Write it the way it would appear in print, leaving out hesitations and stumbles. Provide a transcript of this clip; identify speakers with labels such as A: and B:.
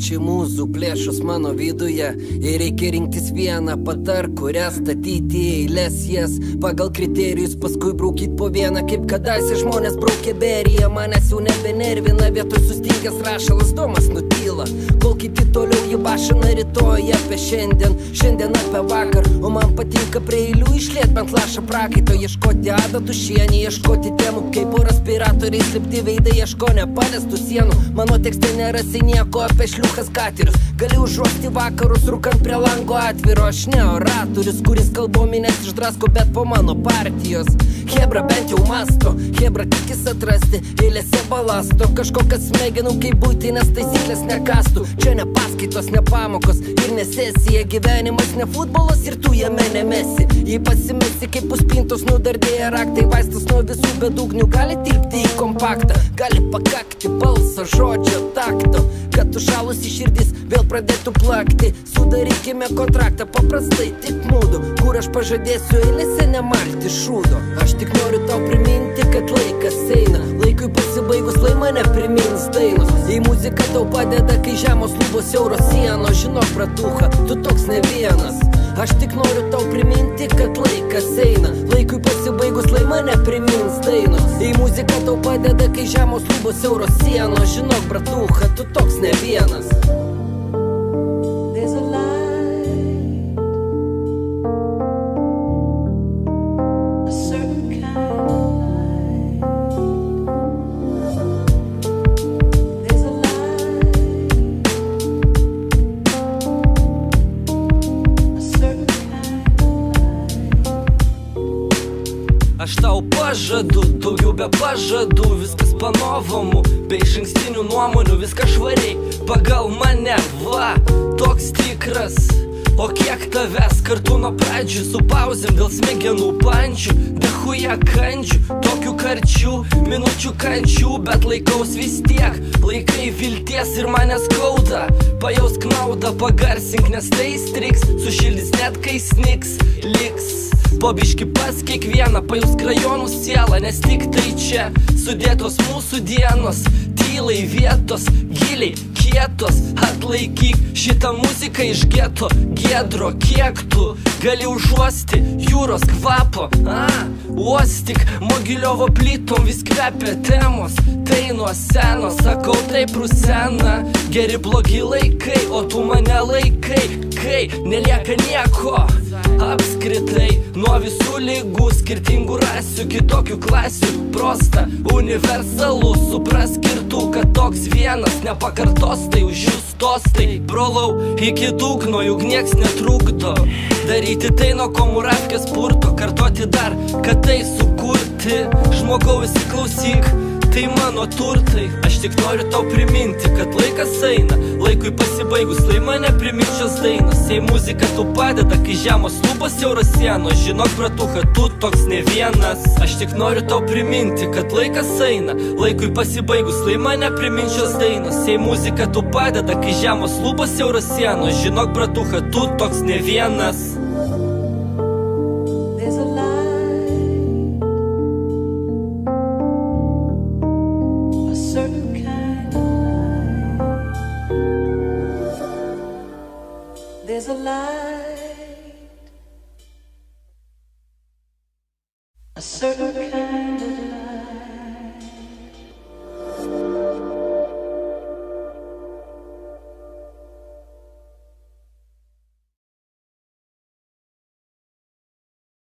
A: tūkstančiai mūzų plėšus mano viduje. Ir reikia rinktis vieną, patar, kurią statyti eilės jas pagal kriterijus, paskui braukyt po vieną, kaip kadaise žmonės braukė beriją. Manęs jau nebenervina, vietoj sustingęs rašalas domas nutyla, kol kiti toliau jį bašina rytoj apie šiandien, šiandien apie vakar. O man patinka prie eilių išliet bent lašą prakaito, ieškoti adatų šienį, ieškoti temų kaip po respiratoriais, slėpti veidai, ieško nepaliestų sienų. Mano tekste nerasi nieko apie šliuchas katerius, gali užuosti vakarus rūkant prie lango atviro. Aš ne oratorius, kuris kalbominės išdrasko, bet po mano partijos. Hebra bent jau masto, Hebra tikis atrasti eilėse balasto, kažkokias smegenų kaip būtinės taisyklės nekastų. Čia ne paskaitos, ne pamokos ir ne sesija, gyvenimas ne futbolas ir tu jame nemesi. Jei pasimesi kaip puspintos nudardėję raktai, vaistas nuo visų bedugnių gali tilpti į kompaktą, gali pakakti balso, žodžio, takto, kad užšalusi širdis vėl pradėtų plakti. Sudarykime kontraktą paprastai, tik mūdu, kur aš pažadėsiu eilėse nemalti šūdo. Aš tik noriu tau priminti, kad laikas eina, laikui pasibaigus lai mane primins dainos. Jei muzika tau padeda, kai žemos lubos siauros sienos, žinok bratucha, tu toks ne vienas. Aš tik noriu tau priminti, kad laikas eina, laikui pasibaigus lai mane primins dainos. Jei muzika tau padeda, kai žemos lubos siauros sienos, žinok bratucha, tu toks ne vienas.
B: There's a light, a certain kind of light. There's a light, a certain kind of light.
C: Aš tau pažadu, daugiau be pažadų, viskas panovomu, be išankstinių nuomonių, viskas švariai pagal mane, va, toks tikras. O kiek tavęs kartu nuo pradžių su pauzėm dėl smegenų pančių, dachuja kandžių, tokių karčių, minučių kančių, bet laikaus vis tiek, laikai vilties ir mane skauda. Pajausk naudą, pagarsink, nes tai striks, sušildys net kai sniks, liks. Po biški pas kiekvieną, pajausk rajonų sielą, nes tik tai čia sudėtos mūsų dienos, tylai vietos, giliai kietos. Atlaikyk šitą muziką iš geto, giedro, kiek tu gali užuosti jūros kvapo. Uostik, Mogiliovo plytom vis kvepia temos, tai nuo seno, sakau taip rusena. Geri blogi laikai, o tu mane laikai, kai nelieka nieko apskritai. Nuo visų lygų, skirtingų rasių, kitokių klasių, prosta, universalų, suprask ir tu, kad toks vienas nepakartos, tai už jūs tostai. Brolau, iki dugno juk nieks netrukdo daryti tai nuo komurafkės purto, kartoti dar, kad tai sukurti. Žmogau, įsiklausyk, tai mano turtai. Aš tik noriu tau priminti, kad laikas eina, laikui pasibaigus lai mane priminčios dainos. Jei muzika tu padeda, kai žemos lubos siauros sienos, žinok bratucha, tu toks ne vienas. Aš tik noriu tau priminti, kad laikas eina, laikui pasibaigus lai mane priminčios dainos. Jei muzika tu padeda, kai žemos lubos siauros sienos, žinok bratucha, tu toks ne vienas.
B: There's a light, a certain kind of light. There's a light, a certain kind